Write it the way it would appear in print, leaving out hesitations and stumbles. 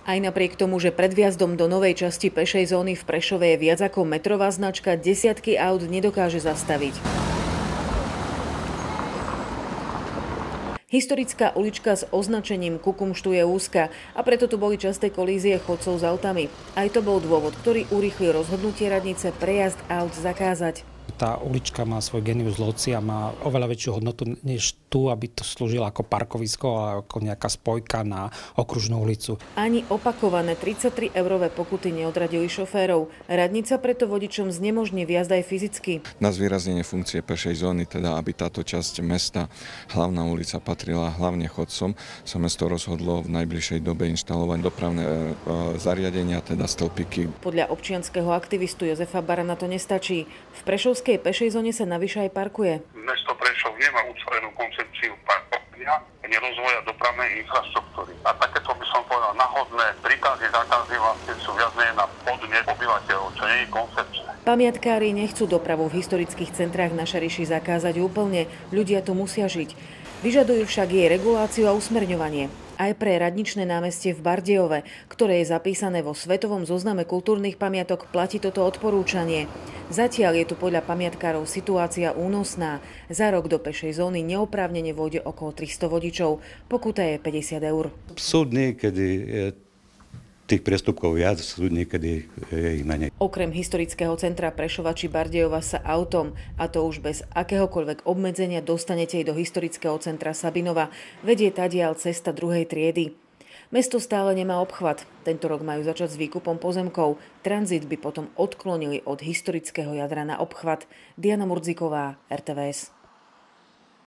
Aj napriek tomu, že pred vjazdom do novej časti pešej zóny v Prešove je viac ako metrová značka, desiatky aut nedokáže zastaviť. Historická ulička s označením Kukumštu je úzka a preto tu boli časté kolízie chodcov s autami. Aj to bol dôvod, ktorý urýchlil rozhodnutie radnice prejazd aut zakázať. Tá ulička má svoj genius loci a má oveľa väčšiu hodnotu než tu, aby to slúžilo ako parkovisko a ako nejaká spojka na okružnú ulicu. Ani opakované 33-eurové pokuty neodradili šoférov. Radnica preto vodičom znemožní vjazd aj fyzicky. Na zvýraznenie funkcie pešej zóny, teda aby táto časť mesta, hlavná ulica, patrila hlavne chodcom, sa mesto rozhodlo v najbližšej dobe inštalovať dopravné zariadenia, teda stĺpiky. Podľa občianskeho aktivistu Jozefa Barana to nestačí. V Prešovskej pešej zóne sa navyše aj parkuje. Mesto Prešov nemá ucelenú koncepciu parkovania ani rozvoja dopravnej infraštruktúry. A takéto by som povedal náhodné príkazy, zákazy vlastne sú viac menej na podnet obyvateľov, čo nie je koncepčné. Pamiatkári nechcú dopravu v historických centrách na Šariši zakázať úplne. Ľudia tu musia žiť. Vyžadujú však jej reguláciu a usmerňovanie. Aj pre radničné námestie v Bardejove, ktoré je zapísané vo Svetovom zozname kultúrnych pamiatok, platí toto odporúčanie. Zatiaľ je tu podľa pamiatkárov situácia únosná. Za rok do pešej zóny neoprávnene vôjde okolo 300 vodičov. Pokuta je 50 eur. Súd niekedy je tých priestupkov viac, súd niekedy je ich menej. Okrem historického centra Prešova či Bardejova sa autom, a to už bez akéhokoľvek obmedzenia, dostanete aj do historického centra Sabinova. Vedie tadiaľ cesta 2. triedy. Mesto stále nemá obchvat. Tento rok majú začať s výkupom pozemkov. Tranzit by potom odklonili od historického jadra na obchvat. Diana Murdziková, RTVS.